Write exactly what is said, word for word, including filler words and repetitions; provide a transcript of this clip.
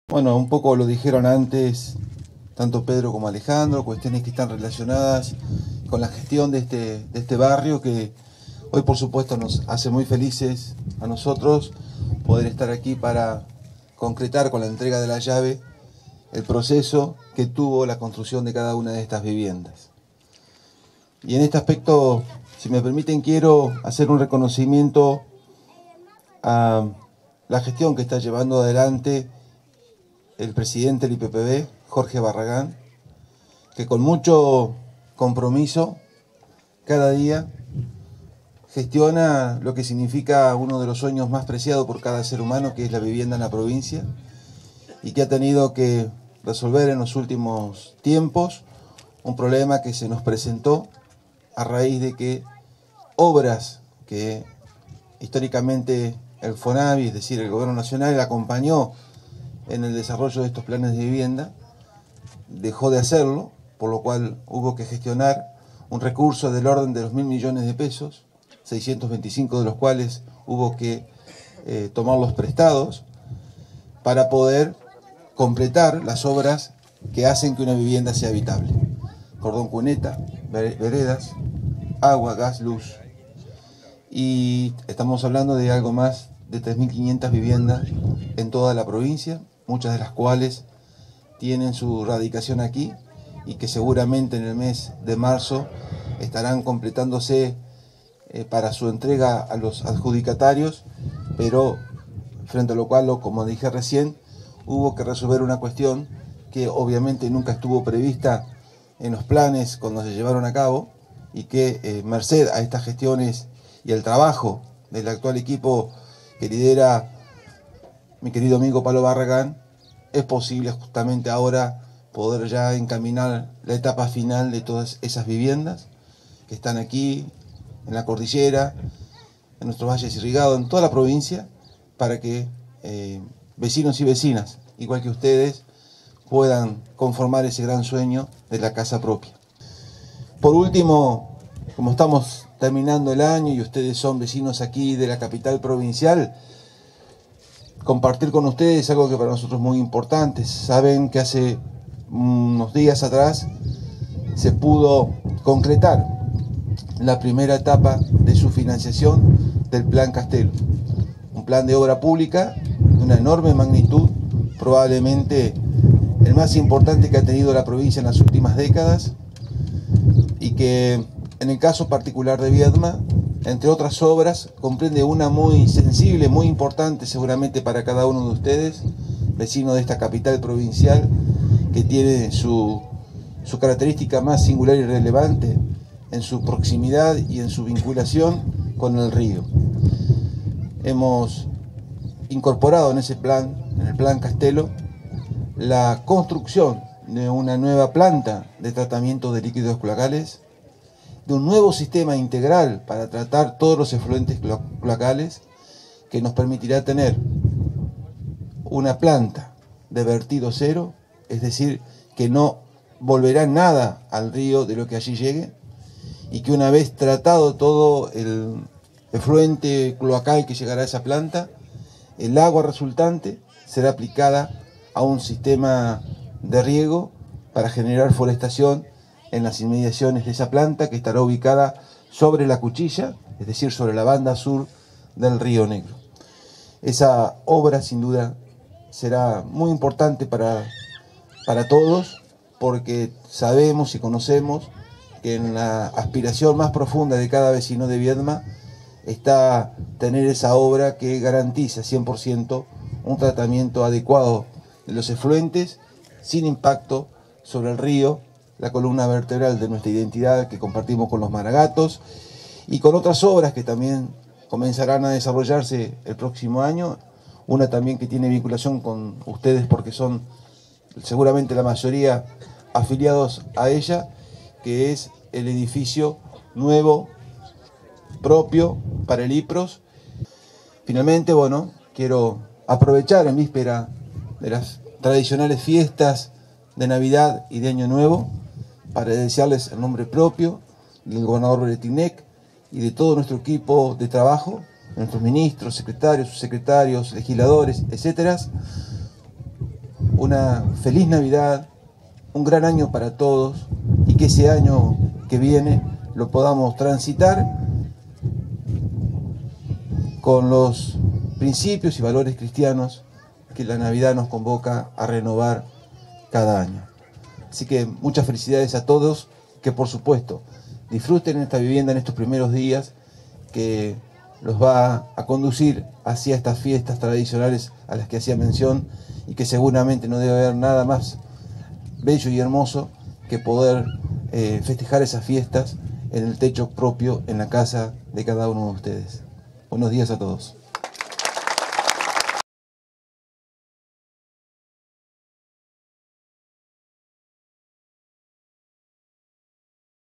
Bueno, un poco lo dijeron antes, tanto Pedro como Alejandro, cuestiones que están relacionadas con la gestión de este, de este barrio, que hoy por supuesto nos hace muy felices a nosotros poder estar aquí para concretar con la entrega de la llave el proceso que tuvo la construcción de cada una de estas viviendas. Y en este aspecto, si me permiten, quiero hacer un reconocimiento a la gestión que está llevando adelante el presidente del I P P B, Jorge Barragán, que con mucho compromiso cada día gestiona lo que significa uno de los sueños más preciados por cada ser humano, que es la vivienda en la provincia, y que ha tenido que resolver en los últimos tiempos un problema que se nos presentó a raíz de que obras que históricamente el FONAVI, es decir, el Gobierno Nacional, acompañó en el desarrollo de estos planes de vivienda, dejó de hacerlo, por lo cual hubo que gestionar un recurso del orden de los mil millones de pesos, seiscientos veinticinco de los cuales hubo que eh, tomarlos prestados, para poder completar las obras que hacen que una vivienda sea habitable. Cordón cuneta, veredas, agua, gas, luz. Y estamos hablando de algo más de tres mil quinientas viviendas en toda la provincia, muchas de las cuales tienen su radicación aquí y que seguramente en el mes de marzo estarán completándose eh, para su entrega a los adjudicatarios, pero frente a lo cual, como dije recién, hubo que resolver una cuestión que obviamente nunca estuvo prevista en los planes cuando se llevaron a cabo y que eh, merced a estas gestiones y el trabajo del actual equipo que lidera mi querido amigo Pablo Barragán, es posible justamente ahora poder ya encaminar la etapa final de todas esas viviendas que están aquí, en la cordillera, en nuestros valles irrigados, en toda la provincia, para que eh, vecinos y vecinas, igual que ustedes, puedan conformar ese gran sueño de la casa propia. Por último, como estamos terminando el año y ustedes son vecinos aquí de la capital provincial, compartir con ustedes algo que para nosotros es muy importante. Saben que hace unos días atrás se pudo concretar la primera etapa de su financiación del Plan Castelo, un plan de obra pública de una enorme magnitud, probablemente el más importante que ha tenido la provincia en las últimas décadas, y que en el caso particular de Viedma, entre otras obras, comprende una muy sensible, muy importante seguramente para cada uno de ustedes, vecino de esta capital provincial, que tiene su, su característica más singular y relevante en su proximidad y en su vinculación con el río. Hemos incorporado en ese plan, en el Plan Castelo, la construcción de una nueva planta de tratamiento de líquidos cloacales, de un nuevo sistema integral para tratar todos los efluentes cloacales, que nos permitirá tener una planta de vertido cero, es decir, que no volverá nada al río de lo que allí llegue, y que una vez tratado todo el efluente cloacal que llegará a esa planta, el agua resultante será aplicada a un sistema de riego para generar forestación en las inmediaciones de esa planta, que estará ubicada sobre la cuchilla, es decir, sobre la banda sur del Río Negro. Esa obra sin duda será muy importante para, para todos, porque sabemos y conocemos que en la aspiración más profunda de cada vecino de Viedma está tener esa obra que garantiza cien por ciento un tratamiento adecuado de los efluentes, sin impacto sobre el río, la columna vertebral de nuestra identidad que compartimos con los maragatos, y con otras obras que también comenzarán a desarrollarse el próximo año, una también que tiene vinculación con ustedes porque son seguramente la mayoría afiliados a ella, que es el edificio nuevo propio para el I P R O S. Finalmente, bueno, quiero aprovechar en víspera de las tradicionales fiestas de Navidad y de Año Nuevo para desearles el nombre propio del gobernador Beretinec y de todo nuestro equipo de trabajo, nuestros ministros, secretarios, subsecretarios, legisladores, etcétera, una feliz Navidad, un gran año para todos, y que ese año que viene lo podamos transitar con los principios y valores cristianos que la Navidad nos convoca a renovar cada año. Así que muchas felicidades a todos, que por supuesto disfruten esta vivienda en estos primeros días, que los va a conducir hacia estas fiestas tradicionales a las que hacía mención, y que seguramente no debe haber nada más bello y hermoso que poder eh, festejar esas fiestas en el techo propio, en la casa de cada uno de ustedes. Buenos días a todos.